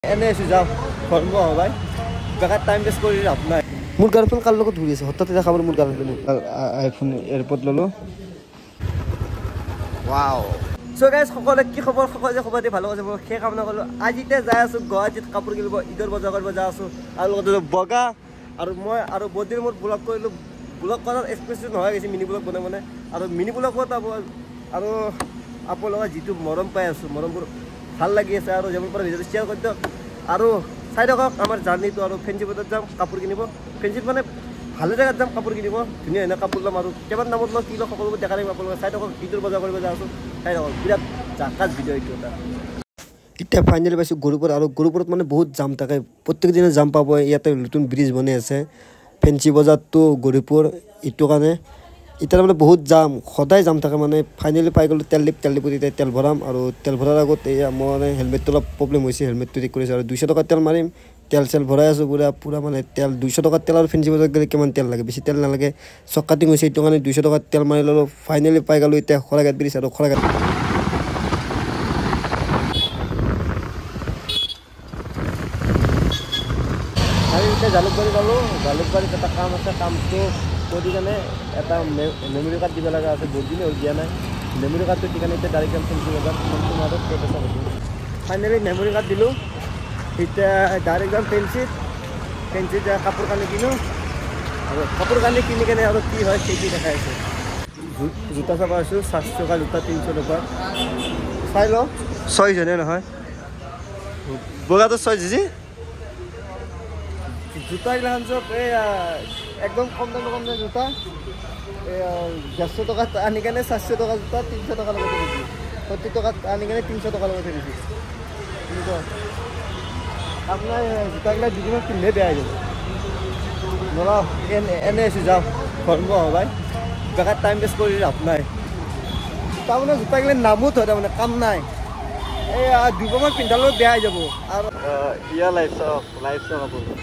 এনে আছো যাও ঘৰমু ভাই বেকাৰ টাইম বেষ্ট কৰি লাভ নাই মোৰ গাৰ্লফ্ৰেণ্ড কাৰ লগত ঘূৰি আছে হঠাৎ দেখা পালো মোৰ গাৰ্লফ্ৰেণ্ড আইফোন এয়াৰপড ললো ওয়াও সো গাইস সকলে কি খবৰ সকলে যে খবৰ দি ভালো আছে মই খে কামনা কৰিলো আজিতে যাই আছো গুৱাহাটীত কাপোৰ কিনিব ঈদৰ বজাৰ কৰিব যা আছো আৰু লগতে বগা আৰু মই আৰু বদিৰ মোৰ ব্লগ কৰিলো ব্লগ কৰাৰ এক্সপ্ৰেছন নহয় গৈছে মিনি ব্লগ বনাই আৰু মিনি ব্লগত আৰু আপোনালোকে যিটো মৰম পাই আছো মৰমবোৰ ভাল লাগি আছে আৰু যেমন পৰা ভিডিঅ শেয়াৰ কৰি দিয়ক আৰু চাই থাকক আমাৰ জাৰ্নিটো আৰু ফেঞ্চি বজাৰত যাম কাপোৰ কিনিব ফেঞ্চিত মানে ভালে জেগাত যাম কাপোৰ কিনিব ধুনীয়া ধুনীয়া কাপোৰ ল'ম আৰু কিমান দামত লওঁ কি লওঁ সকলোবোৰ দেখা লাগিব আপোনালোকে চাই থাকক ঈদৰ বজাৰ কৰিব যা আছো চাই থাকক বিৰাট জাকাজ ভিডিঅ' এইটো এটা এতিয়া ফাইনেলি পাইছোঁ গৰুপুৰ আৰু গৰুপুৰত মানে বহুত জাম থাকে প্ৰত্যেক দিনে জাম পাব ইয়াতে নতুন ব্ৰিজ বনাই আছে ফেঞ্চি বজাৰটো গৰুপুৰ এইটো কাৰণে এতিয়া মানে বহুত জাম সদায় জাম থাকে মানে ফাইনেলি পাই গ'লোঁ তেল ডিপু এতিয়া তেল ভৰাম আৰু তেল ভৰাৰ আগত এয়া মই মানে হেলমেটটো অলপ প্ৰব্লেম হৈছে হেলমেটটো ঠিক কৰিছোঁ আৰু 200 টকাৰ তেল মাৰিম তেল চেল ভৰাই আছোঁ পুৰা মানে তেল 200 টকাৰ তেল আৰু ফেঞ্চি বজাৰত গ'লে কিমান তেল লাগে বেছি তেল নালাগে চক কাটিং হৈছে এইটো কাৰণে 200 টকাৰ তেল মাৰি ল'লোঁ ফাইনেলি পাই গ'লোঁ এতিয়া খৰাঘাট ব্ৰিজ আৰু খৰাঘাট আৰু এতিয়া জালুকবাৰী পালোঁ জালুকবাৰীত এটা কাম আছে কামটো কৰি কাৰণে এটা মেমৰি কাৰ্ড দিব লগা আছে বহুত দিনে হ'ল দিয়া নাই মেমৰি কাৰ্ডটো দি কাৰণে এতিয়া ডাইৰেক্ট ফেঞ্চি বজাৰ তোমাৰো ক'ত আছে ফাইনেলি মেমৰি কাৰ্ড দিলোঁ এতিয়া ডাইৰেক্ট যাম ফেঞ্চিত কাপোৰ কানি কিনো আৰু কাপোৰ কানি কিনি কেনে আৰু কি হয় সেইটো দেখাই আছে জোতা চাব আছোঁ 700 টকা জোতা 300 টকা চাই লওঁ 6 জনে নহয় বগাটো 6 জিজি জোতাগিলাখান চব এই একদম কম দাম জোতা 150 টকাত আনি কেনে 400 টকা জোতা 300 টকা লগতে দিছোঁ 70 টকাত আনি কেনে 300 টকা লগতে দিছোঁ কিন্তু আপোনাৰ জোতাগিলা দুদিনত পিন্ধে বেয়া হৈ যাব নলাও এনে আছোঁ যাওঁ ঘৰমু ভাই বেকাৰ টাইম বেষ্ট কৰি লাভ নাই তাৰমানে জোতাগিলা নামো থয় তাৰমানে কাম নাই এই দুবাৰমান পিন্ধালেও বেয়া হৈ যাব আৰু ইয়াৰ লাইফ চাওক আপোনাৰ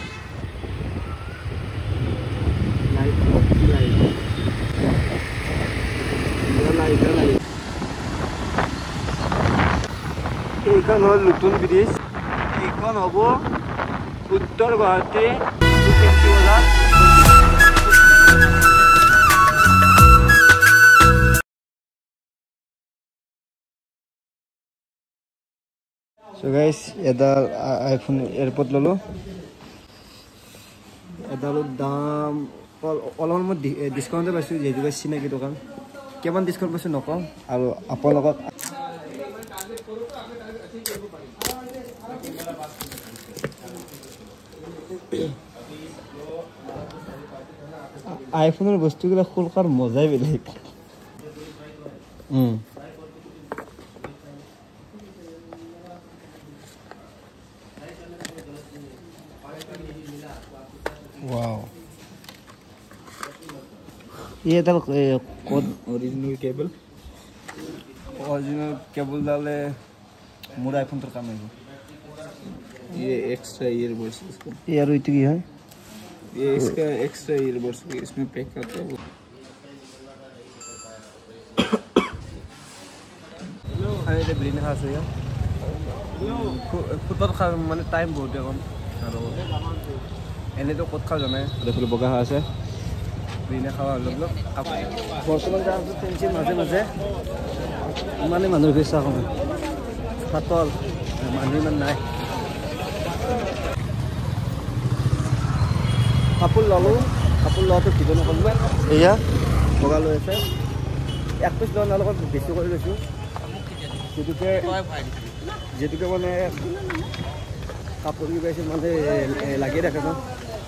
এইখন হ'ল নতুন ব্ৰিজ এইখন হ'ব উত্তৰ গুৱাহাটী ফেঞ্চি বজাৰ সো গাইস এডাল আইফোন এয়াৰপড ল'লোঁ এডালৰ দাম অলপমান মই ডিছকাউণ্টে পাইছোঁ যিহেতু চিনাকি দোকান কিমান ডিছকাউণ্ট পাইছোঁ নকওঁ আৰু আপোনালোকক আইফোনৰ বস্তুবিলাক খোলকাৰ মজাই বেলেগ वाओ ये तो ओरिजिनल केबल डाले मोर आईफोन तो काम है ये एक्स्ट्रा ईयरबड्स इसको ये और इतनी है ये इसका एक्स्ट्रा ईयरबड्स इसमें पैक करते हैं अरे ये ब्रेन खास है यार फुटबॉल खा माने टाइम बहुत है कम और এনে তো কত খাও জানে দেখলে বগা হৈ আছে বিনে খাওয়া লগ বৰ্তমান যাম ফেঞ্চিৰ মাজে মাজে মানে মানুহৰ ভিৰ চাওঁ পাতল মানুহ ইমান নাই কাপোৰ ল'লোঁ কাপোৰ লোৱাটো ভিডিঅ' নকৰিলোঁ এয়া বগা লৈ আছে 1 পিচ লোৱাৰ লগত বেছি কৰি লৈছোঁ যেতুকে মানে কাপোৰ কিবাইছে মানে লাগি থাকে ন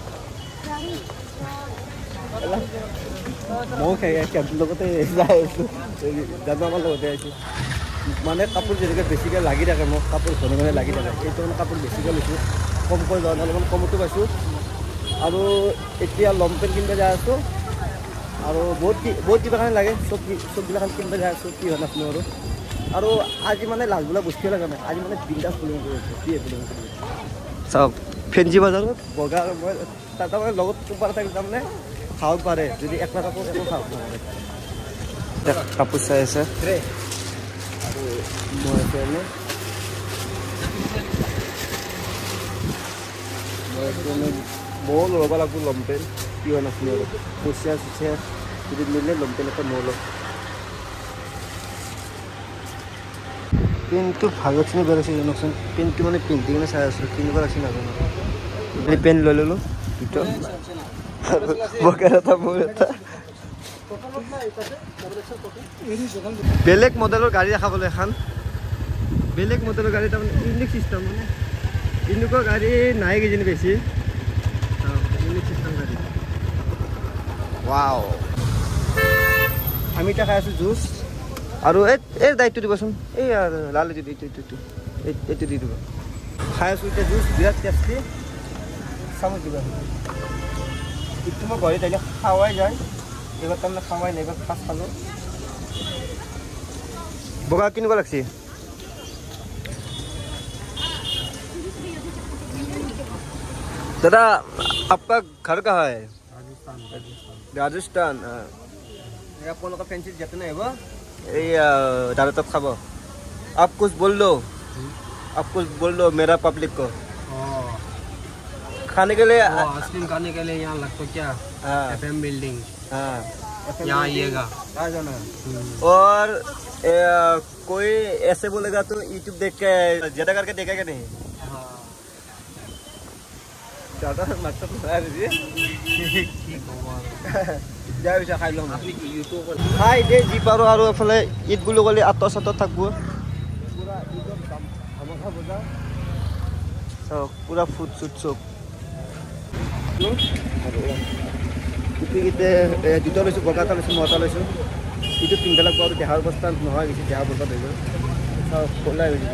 মই কেম্পৰ লগতে যাই আছোঁ জানো আমাৰ লগতে আহিছোঁ মানে কাপোৰ যেনেকৈ বেছিকৈ লাগি থাকে মোক কাপোৰ ঘনে লাগি থাকে সেইটো মানে কাপোৰ বেছিকৈ লৈছোঁ কমকৈ যোৱা নাই অলপমান কমতো পাইছোঁ আৰু এতিয়া লং পেণ্ট কিনিব যাই আছোঁ আৰু বহুত কিবা কাৰণে লাগে চবগিলাখান কিনিব যাই আছোঁ কি হয় নাছিলোঁ আৰু আজি মানে লাজবোলা বস্তুৱে লগা নাই আজি মানে বিন্দাছ ফুলিং কৰি আছোঁ কি ফুলিং কৰি চাওক ফেঞ্চি বজাৰত বগা আৰু মই তাত মানে লগত চুপাৰ থাকিলে তাৰমানে খাব পাৰে যদি একলা কাপোৰ একো খাব নোৱাৰে কাপোৰ চাই আছে আৰু মই ময়ো ল'ব লাগিব লমপেণ্ট কিয় নাছিলে আৰু কুচিয়া চুচিয়া যদি মিলে লমপেণ্ট এটা ময়ো ল'ম পেণ্টটো ভাল লাগছে নে বেয়া লাগছে জানকচোন পেণ্টটো মানে পিন্ধি কিনে চাই আছোঁ কিনিব লাগছে নাজানো পেণ্ট লৈ ল'লোঁ দুটা বগা এটা মোৰ এটা বেলেগ মডেলৰ গাড়ী দেখাবলৈ এখন বেলেগ মডেলৰ গাড়ী তাৰমানে ইউনিক চিষ্টেম মানে এনেকুৱা গাড়ী নাই কিজানি বেছি ইউনিক চিষ্টেম গাড়ী ৱাও আমি এতিয়া খাই আছোঁ জুচ আৰু এই দায়িত্ব দিবচোন এই লাল এইটো দি দিব খাই আছোঁ এতিয়া জুচ বিৰাট টেষ্টি চামুচ দিবা এইটো মই ঘৰত আহিলে খাৱাই যায় এইবাৰ তাৰমানে খাৱাই নাই এইবাৰ ফাৰ্ষ্ট খালোঁ বগা কিনিব লাগছে दादा आपका घर कहाँ है राजस्थान आप कौन का फैंसी जाते ना है वो दादा तब खाबो आप कुछ बोल दो मेरा पब्लिक को खाने के लिए आइसक्रीम खाने के लिए यहाँ लगता क्या FM बिल्डिंग यहाँ आइएगा आ जाना और कोई ऐसे बोलेगा तो यूट्यूब देख के ज्यादा करके देखेगा नहीं ज़्यादा मतलब যাই পিছে খাই ল'ম খাই দে যি পাৰোঁ আৰু এফালে ঈদ বুলি ক'লে আঁতৰ চাতৰ থাকিব পূৰা ঈদৰ ধামাকা বজা চাওক পূৰা ফুট চুট চব গোটেইকেইটা দুটা লৈছোঁ বগা এটা লৈছোঁ মটা লৈছোঁ ইটো পিন্ধিব লাগিব আৰু দেহাৰ অৱস্থা নহয় বেছি দেহা বৰবাদ হৈ গ'ল চাওক ক'লাই হৈছে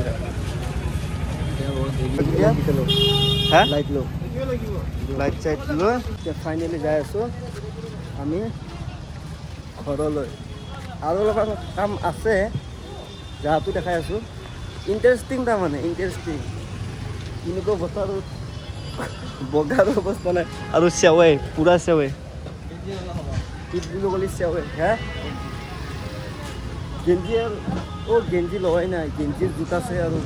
পূৰা হা লাইট লো লাইট চাইট লৈ এতিয়া ফাইনেলি যাই আছোঁ আমি ঘৰলৈ আৰু অলপ কাম আছে যাহাটো দেখাই আছোঁ ইণ্টাৰেষ্টিং তাৰমানে ইণ্টাৰেষ্টিং এনেকুৱা অৱস্থা আৰু বগাৰ অৱস্থা নাই আৰু চেৱাই পূৰা চেৱাই ঈদ বুলি ক'লে চেৱাই হা গেঞ্জি আৰু গেঞ্জি লোৱাই নাই গেঞ্জিৰ জোতা আছে আৰু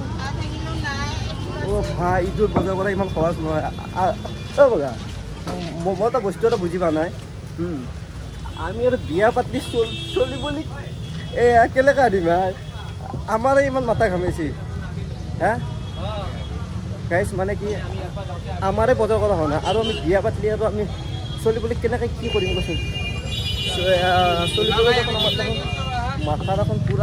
ভাই ঈদৰ বজাৰ কৰা ইমান সহজ নহয় বগা মই এটা বস্তু এটা বুজি পোৱা নাই আমি আৰু বিয়া পাতি চলিবলৈ কেনেকৈ আনিম আমাৰে ইমান মাথা ঘামিছে হা গাইজ মানে কি আমাৰে বজাৰ কৰা হোৱা নাই আৰু আমি বিয়া পাতিলে আৰু আমি চলিবলৈ কেনেকৈ কি কৰিম কৈছোঁ চলিবলৈ মাথাৰ এখন পূৰা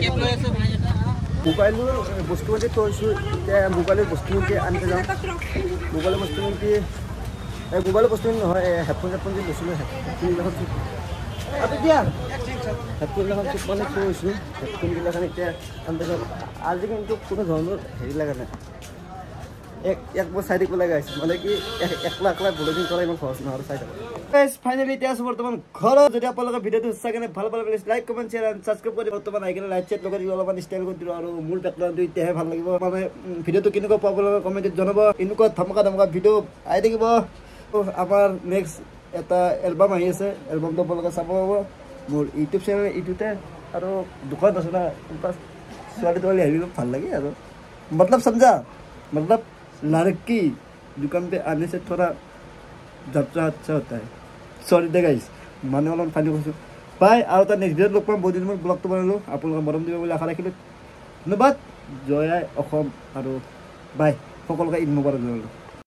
মোবাইলৰ বস্তু পাতি থৈছোঁ এতিয়া মোবাইলৰ বস্তু আনিব যাওঁ মোবাইলৰ বস্তু মোবাইলৰ বস্তু নহয় হেডফোন চেডফোন যে লৈছিলোঁ হেডফোনবিলাকত দিয়া হেডফোনবিলাকত চব মানে থৈছোঁ হেডফোনবিলাক এতিয়া আনিব যাওঁ আজি কিন্তু কোনো ধৰণৰ হেৰি লগা নাই এক মই চাই দিব লগা হৈছে মানে কি একলা ব্লগিং কৰা ইমান সহজ নহয় আৰু চাই থাকোঁ ফাইনেলি এতিয়া আছোঁ বৰ্তমান ঘৰত যদি আপোনালোকৰ ভিডিঅ'টো চাই ভাল পালে please like comment share and subscribe কৰি বৰ্তমান আহি কিনে লাইট চাইট লগাই দিব অলপমান ষ্টাইল কৰি দিলোঁ আৰু মোৰ বেকগ্ৰাউণ্ডটো এতিয়াহে ভাল লাগিব মানে ভিডিঅ'টো কেনেকুৱা পাব লাগে কমেণ্টত জনাব এনেকুৱা ধমকা ভিডিঅ' আহি থাকিব আমাৰ নেক্সট এটা এলবাম আহি আছে এলবামটো আপোনালোকে চাব পাব মোৰ ইউটিউব চেনেল ইটোতে আৰু দোকান আছে না ছোৱালী তোৱালী আহিব ভাল লাগে আৰু মতলব সমজা মতলব लड़की दुकान पे आने से थोड़ा যাত্ৰা अच्छा होता है सॉरी दे गाइस মানে অলপমান ফাইনেল কৈছোঁ বাই আৰু এটা নেক্সট ভিডিঅ'ত লগ পাম বহুত দিন মই ব্লগটো বনালোঁ আপোনালোকে মৰম দিব বুলি আশা ৰাখিলোঁ ধন্যবাদ জয় আই অসম আৰু বাই সকলোকে ঈদ মোবাৰক জনালোঁ